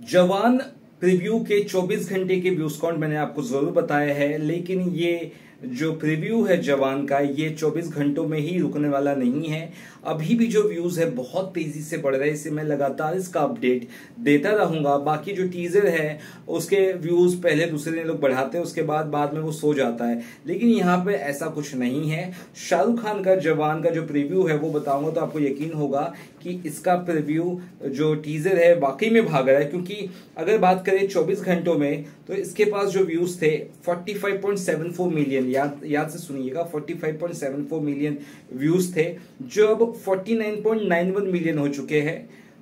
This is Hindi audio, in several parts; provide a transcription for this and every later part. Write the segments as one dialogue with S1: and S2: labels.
S1: जवान प्रीव्यू के 24 घंटे के व्यूज काउंट मैंने आपको जरूर बताया है, लेकिन ये जो प्रीव्यू है जवान का ये 24 घंटों में ही रुकने वाला नहीं है। अभी भी जो व्यूज है बहुत तेजी से बढ़ रहे हैं, इससे मैं लगातार इसका अपडेट देता रहूंगा। बाकी जो टीजर है उसके व्यूज पहले दूसरे दिन लोग बढ़ाते हैं, उसके बाद में वो सो जाता है, लेकिन यहाँ पे ऐसा कुछ नहीं है। शाहरुख खान का जवान का जो प्रीव्यू है वो बताऊंगा तो आपको यकीन होगा कि इसका प्रीव्यू जो टीजर है वाकई में भाग रहा है। क्योंकि अगर बात करें 24 घंटों में तो इसके पास जो व्यूज थे 45.74 मिलियन, याद से सुनिएगा, 45.74 मिलियन व्यूज थे, जो अब 49.91 मिलियन हो चुके हैं।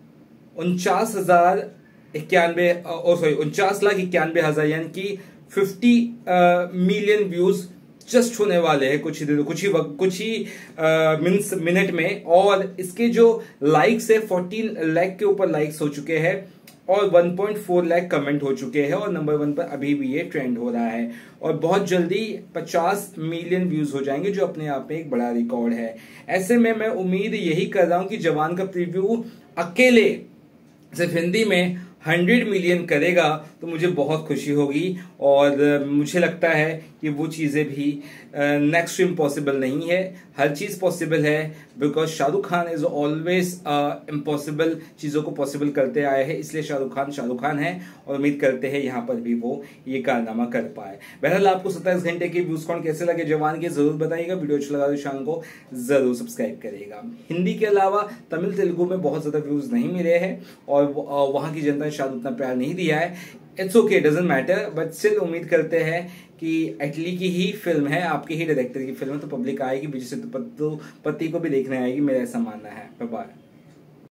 S1: 49,91,091 यानी कि 50 मिलियन व्यूज जस्ट होने वाले हैं कुछ ही मिनट में। और इसके जो लाइक्स है 14 लाख के ऊपर लाइक्स हो चुके हैं और 1.4 लाख कमेंट हो चुके हैं, और नंबर 1 पर अभी भी ये ट्रेंड हो रहा है। और बहुत जल्दी 50 मिलियन व्यूज हो जाएंगे, जो अपने आप में एक बड़ा रिकॉर्ड है। ऐसे में मैं उम्मीद यही कर रहा हूं कि जवान का प्रीव्यू अकेले सिर्फ हिंदी में 100 मिलियन करेगा तो मुझे बहुत खुशी होगी। और मुझे लगता है कि वो चीजें भी नेक्स्ट टू इम्पॉसिबल नहीं है, हर चीज पॉसिबल है, because Shahrukh Khan is always impossible चीजों को पॉसिबल करते आए हैं। इसलिए शाहरुख खान है और उम्मीद करते हैं यहाँ पर भी वो ये कारनामा कर पाए। बहरहाल आपको 27 घंटे के व्यूज काउंट कैसे लगे जवान के जरूर बताइएगा। वीडियो अच्छा लगा तो चैनल को जरूर सब्सक्राइब करिएगा। हिंदी के अलावा तमिल तेलुगु में बहुत ज्यादा व्यूज नहीं मिले हैं और वहां की जनता ने शायद उतना प्यार नहीं दिया है। It's okay, doesn't matter, but still उम्मीद करते हैं कि एटली की ही फिल्म है, आपके ही डायरेक्टर की फिल्म है, तो पब्लिक आएगी, विजय सेतुपति को भी देखने आएगी, मेरा ऐसा मानना है। Bye bye.